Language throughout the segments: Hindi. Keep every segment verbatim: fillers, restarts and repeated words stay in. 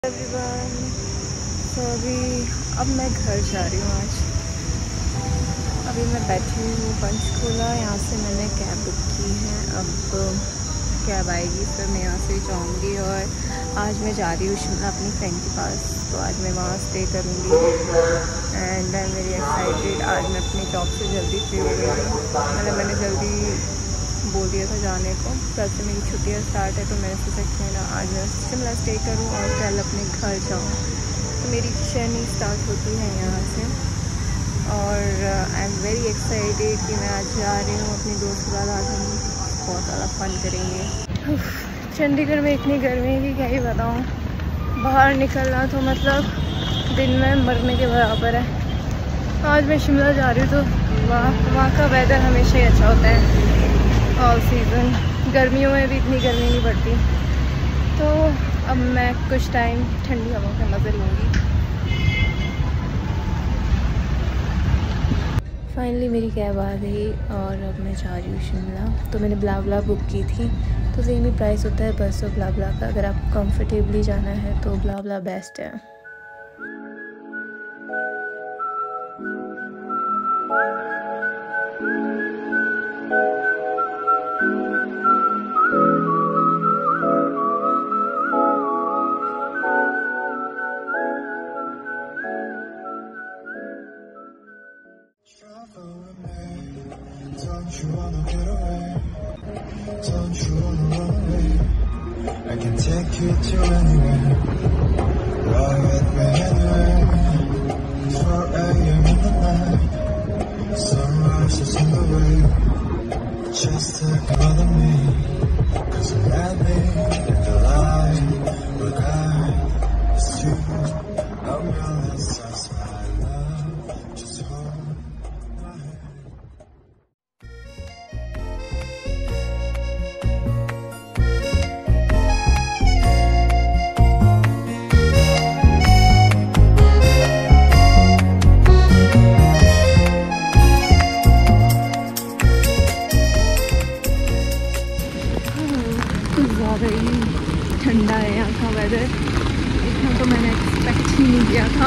एवरीवन, तो अभी अब मैं घर जा रही हूँ। आज अभी मैं बैठी हूँ पंचकूला। यहाँ से मैंने कैब बुक की है। अब कैब आएगी फिर मैं यहाँ से जाऊँगी और आज मैं जा रही हूँ शिमला अपनी फ्रेंड के पास। तो आज मैं वहाँ स्टे करूँगी and I am very excited. आज मैं अपनी जॉब से जल्दी फ्री हो गई हूँ। मतलब मैंने जल्दी बोल दिया था जाने को। कल से मेरी छुट्टियाँ स्टार्ट है तो मैंने सोचा कि ना आज मैं शिमला स्टे करूँ और कल अपने घर जाऊँ। तो मेरी जर्नी स्टार्ट होती है यहाँ से और आई एम वेरी एक्साइटेड कि मैं आज जा रही हूँ अपनी दोस्त के बाद। आज हम बहुत ज़्यादा फन करेंगे। चंडीगढ़ में इतनी गर्मी की क्या ही बताऊँ, बाहर निकलना तो मतलब दिन में मरने के बराबर है। आज मैं शिमला जा रही हूँ तो वहाँ वहाँ का वेदर हमेशा ही अच्छा होता है ऑल सीज़न। गर्मियों में भी इतनी गर्मी नहीं पड़ती। तो अब मैं कुछ टाइम ठंडी हवा के मज़े लूँगी। फाइनली मेरी कैब आ गई और अब मैं जा रही हूँ शिमला। तो मैंने ब्ला ब्ला बुक की थी तो सेम ही प्राइस होता है बस और ब्ला ब्ला का। अगर आप कंफर्टेबली जाना है तो ब्ला ब्ला बेस्ट है। Don't you wanna get away? Don't you wanna run away? I can take you to anywhere. Ride with me anywhere. four a m in the night. Sunrise is on the way. Just take another me. Cause I'm ready in the light. We'll guide us to a real sense of my love. Just hold my hand. ठंडा है यहाँ का वेदर, इतना तो मैंने एक्सपेक्ट ही नहीं किया था।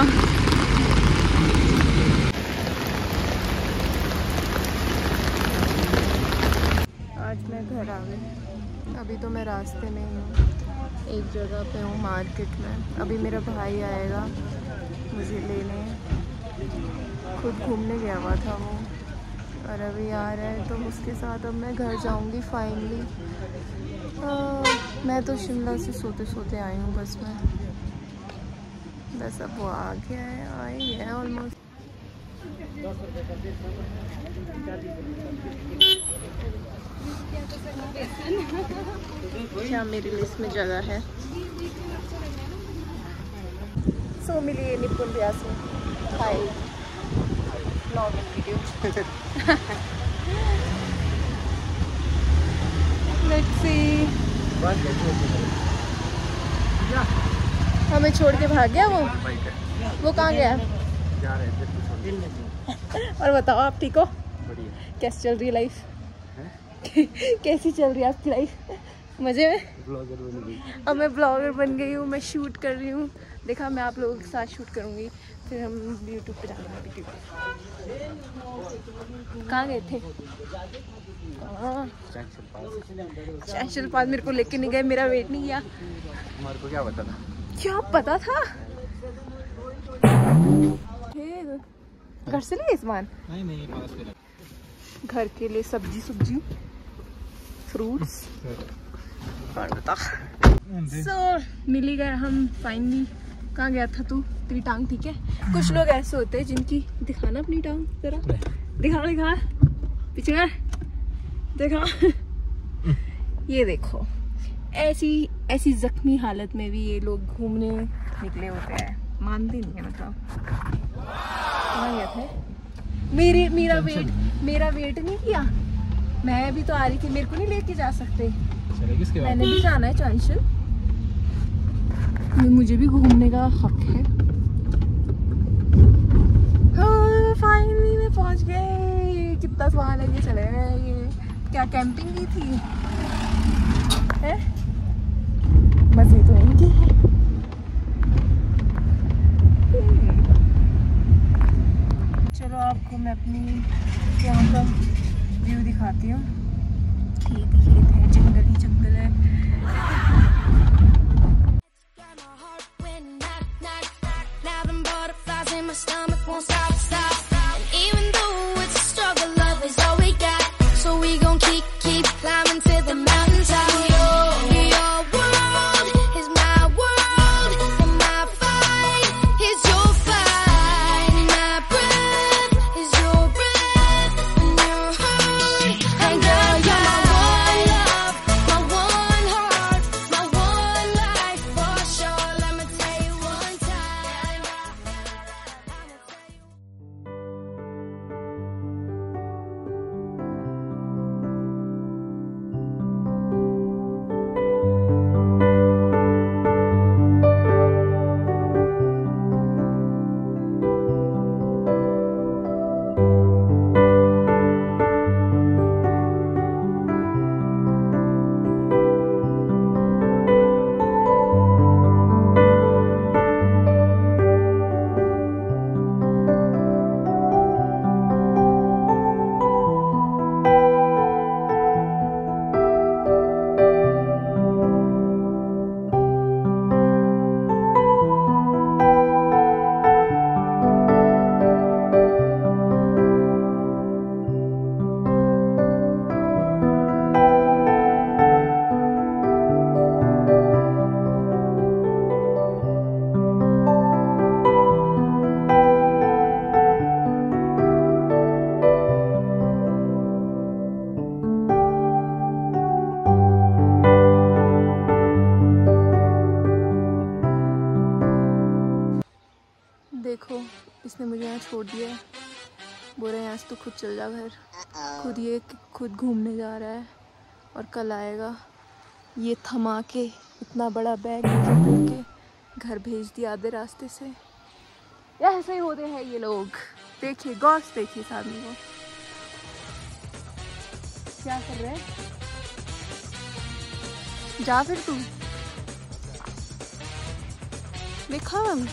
आज मैं घर आ गई। अभी तो मैं रास्ते में ही हूँ, एक जगह पे हूँ मार्केट में। अभी मेरा भाई आएगा मुझे लेने, खुद घूमने गया हुआ था वो और अभी आ रहा है तो उसके साथ अब मैं घर जाऊँगी फाइनली। मैं तो शिमला से सोते सोते आई हूँ बस में। बस अब वो आ गया है, आ ही है ऑलमोस्ट। क्या मेरी लिस्ट में जगह है? सो मिली है निपुण व्यास में file blogging video. Let's see. हमें छोड़ के भाग गया वो वो कहाँ गया? और बताओ आप ठीक हो? कैसी चल रही है लाइफ? कैसी चल रही है आपकी लाइफ? मजे में? ब्लॉगर बन गई। अब मैं ब्लॉगर बन गई हूँ, मैं शूट कर रही हूँ। देखा मैं आप लोगों के साथ शूट करूँगी फिर हम यूट्यूब पे डालेंगे वीडियो। कहाँ गए थे? चैंशल पास मेरे को लेके नहीं गए, मेरा वेट नहीं किया। तुम्हारे को क्या पता था? क्या पता था? घर से लिए सामान? नहीं नहीं पास पे घर के लिए सब्जी सब्जी फ्रूट्स और बता। सो मिली गए हम फाइनली। कहाँ गया था तू? तेरी टांग ठीक है? कुछ लोग ऐसे होते हैं जिनकी, दिखाना अपनी टांग जरा, दिखा दिखा पीछे देखा। ये देखो, ऐसी ऐसी जख्मी हालत में भी ये लोग घूमने निकले होते हैं, मानते नहीं है। मतलब कहाँ गया था? मेरे मेरा वेट मेरा वेट नहीं किया। मैं भी तो आ रही थी, मेरे को नहीं लेके जा सकते? मैंने भी जाना है चांशल, मुझे भी घूमने का हक है। हाँ फाइनली मैं पहुंच गए। कितना सामान है ये, चले गए। ये क्या कैंपिंग की थी? है मजे तो इनकी है। आपको मैं अपनी यहाँ का व्यू दिखाती हूँ। खेत खेत है, जंगल ही जंगल है। देखो इसने मुझे यहाँ छोड़ दिया है, बोल रहे हैं यहाँ से तू खुद चल जा घर। खुद ये खुद घूमने जा रहा है और कल आएगा। ये थमा के इतना बड़ा बैग के घर भेज दिया आधे रास्ते से। ऐसे ही होते हैं ये लोग। देखिए गौर से देखिए इस आदमी को क्या कर रहे हैं। जा फिर तू देखा हम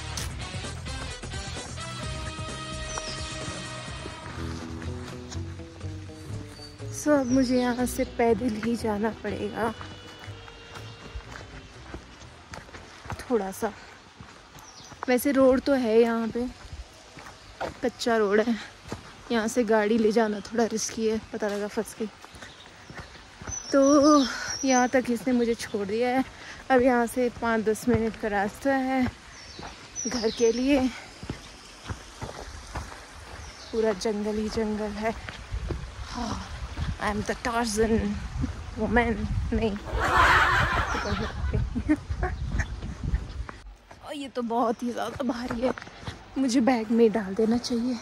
सो अब मुझे यहाँ से पैदल ही जाना पड़ेगा थोड़ा सा। वैसे रोड तो है यहाँ पे, कच्चा रोड है। यहाँ से गाड़ी ले जाना थोड़ा रिस्की है, पता लगा फंस गई। तो यहाँ तक इसने मुझे छोड़ दिया है। अब यहाँ से पाँच दस मिनट का रास्ता है घर के लिए। पूरा जंगल ही जंगल है। हाँ, I am the Tarzan woman. नहीं और ये तो बहुत ही ज़्यादा भारी है, मुझे बैग में डाल देना चाहिए।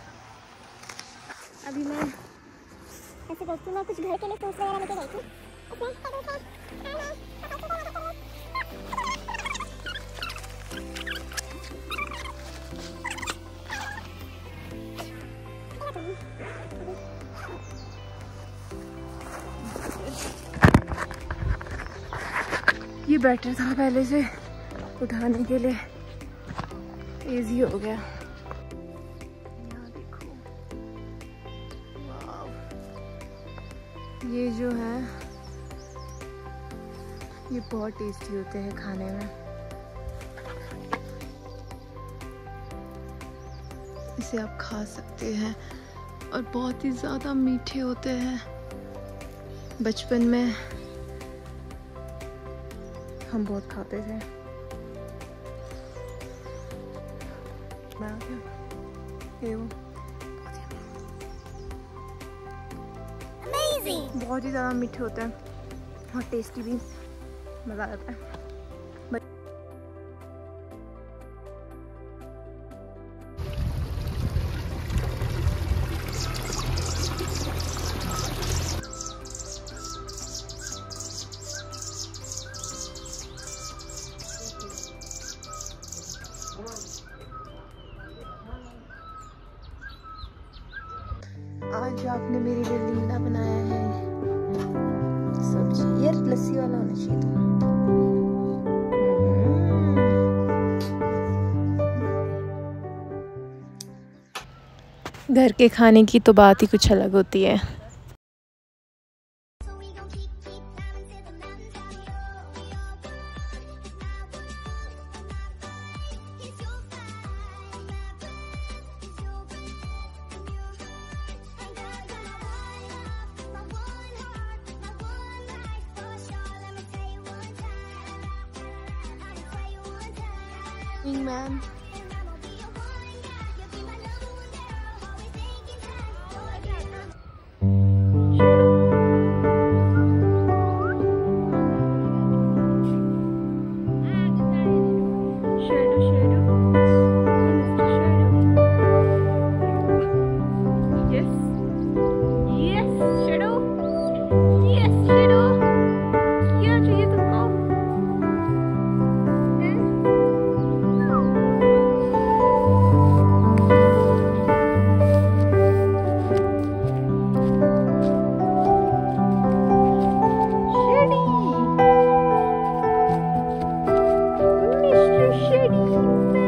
अभी मैं ऐसे करती हूँ, कुछ घर के लिए फ्रूट्स वगैरह लेके गई थी। ये बेटर था पहले से उठाने के लिए, इजी हो गया। यहाँ देखो, वाव, ये जो है ये बहुत टेस्टी होते हैं खाने में। इसे आप खा सकते हैं और बहुत ही ज़्यादा मीठे होते हैं। बचपन में हम बहुत खाते थे। ये वो बहुत ही ज़्यादा मीठे होते हैं और टेस्टी भी, मज़ा आता है। आज आपने मेरे लिए लीला बनाया है सब्जी। यार लस्सी वाला होना चाहिए था। घर के खाने की तो बात ही कुछ अलग होती है। Ma'am Mister Shady,